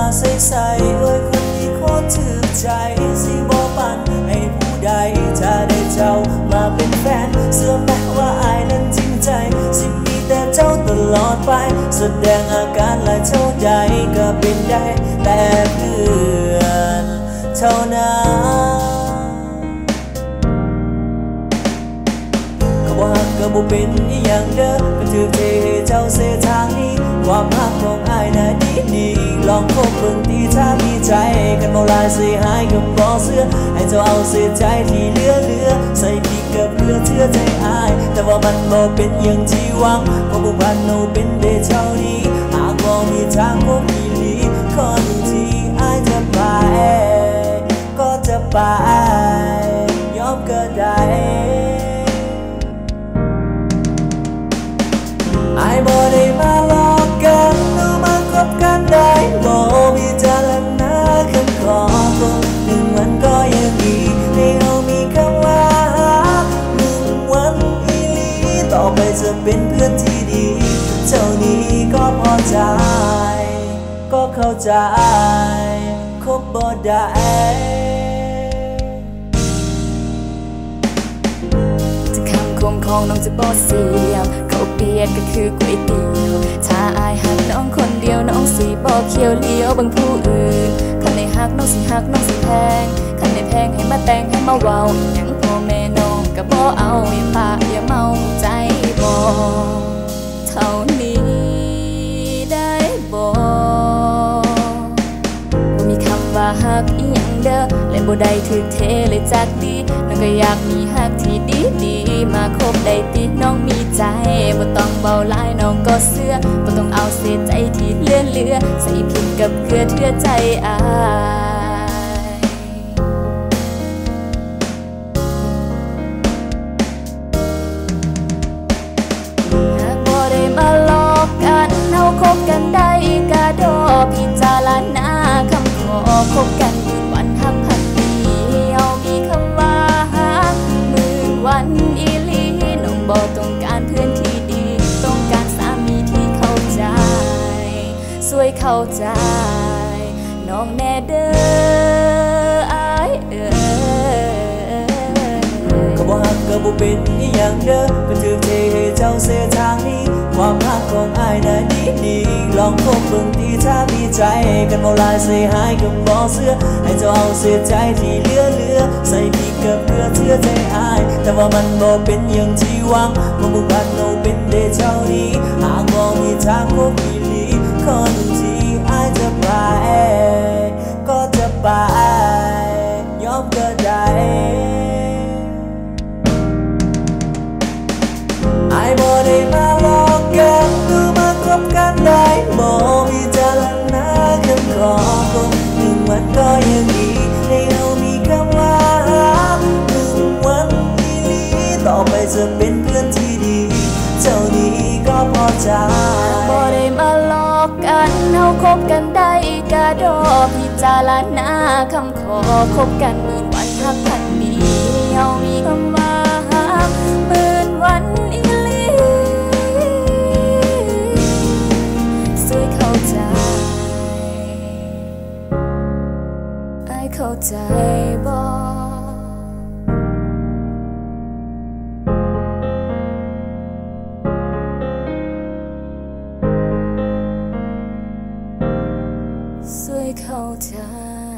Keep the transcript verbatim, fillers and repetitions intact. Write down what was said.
ใสๆโอ้ยคนนี้โคตรถึกใจสิบ่ปันให้ผู้ใดถ้าได้เจ้ามาเป็นแฟนเสื้อแม้ว่าอายนั้นจริงใจสิมีแต่เจ้าตลอดไปแสดงอาการหลายเท่าใดก็เป็นได้แต่เพื่อนเท่านั้นก็บ่ฮักก็บ่เป็นอีหยังเด้อก็ถือเทให้เจ้าเสทางนี้ความฮักของอายน่ะดีดีลองคบเบิ่งที่ถ้ามีใจกันบ่ลายสิหายก็บ่เสื้อให้เจ้าเอาเสียใจที่เหลือเหลือใส่พริกกับเกลือเชื่อใจอายแต่ว่ามันบ่เป็นอย่างที่หวังเพราะผู้พันเอาเป็นได้เท่านี้หากบ่มีทางพบอีหลีขอหนึ่งทีอายจะไปก็จะไปยอมก็ได้อายบ่ได้มาหลอกกันหรือมาคบกันได้บ่มีจารณาคำขอคงหนึ่งวันก็ยังดีให้เรามีคำว่าหนึ่งวันอีหลีต่อไปจะเป็นเพื่อนที่ดีเท่านี้ก็พอใจก็เข้าใจคบบ่ได้คมของน้องจะบ่เสียมเขาเปียกก็คือก๋วยเตี๋ยวถ้าอายหักน้องคนเดียวน้องสิบ่เคี่ยวเลี้ยวบางผู้อื่นคันในหักน้องสิหักน้องสิแพงคันในแพงให้มาแต่งให้มาเว้าหยังพ่อแม่น้องก็บ่เอาอย่าปากอย่าเมาใจบ่เท่านี้ได้บ่บ่มีคำว่าหักอีหยังเด้อและบ่ได้ถึกเทเลยจากดีน้องก็อยากมีหักที่ดีดีมาคบได้ติน้องมีใจบ่ต้องเบาหลายน้องก็เสื้อบ่ต้องเอาเศษใจที่เหลือเหลือใส่พริกกับเกลือเทื่อใจอายหากบ่ได้มาหลอกกันเฮาคบกันได้ก็ดอพิจารณาคำขอคบกันวันฮักพันปีเฮามีคำว่าหมื่นวันอีหลีน้องบ่ต้องการเพื่อนที่ดีต้องการสามีที่เข้าใจสวยเข้าใจน้องแน่เด้ออายเอ้ยก็บ่ฮักก็บ่เป็นอีหยังเด้อก็ถือเทให้เจ้าเสียทางนี้ความฮักของอายน่ะดีดีลองคบเบิ่งที่ถ้ามีใจกันบ่ลายสิหายก็บ่เสื้อให้เจ้าเอาเสียใจที่เหลือเหลือใส่พริกกับเกลือเชื่อใจอายแต่ว่ามันบ่เป็นอย่างที่หวังเพราะผู้พันเอาเป็นได้เท่านี้หากบ่มีทางพบอีหลีขอหนึ่งทีอายจะไปก็จะไปยอมก็ได้อายบ่ได้มาหลอกกันหรือมาคบกันได้บ่มีจารณาคำขอคงหนึ่งวันก็ยังดีให้เรามีคำว่าหนึ่งวันอีหลีต่อไปจะเป็นเพื่อนที่ดีเท่านี้ก็พอใจบ่ได้มาหลอกกันเฮาคบกันได้ก็ดอพิจารณาคำขอคบกันหมื่นวันฮักพันปีเฮามีคำว่าหมื่นวันอีหลีสวยเข้าใจอายเข้าใจบ่สวยเข้าใจ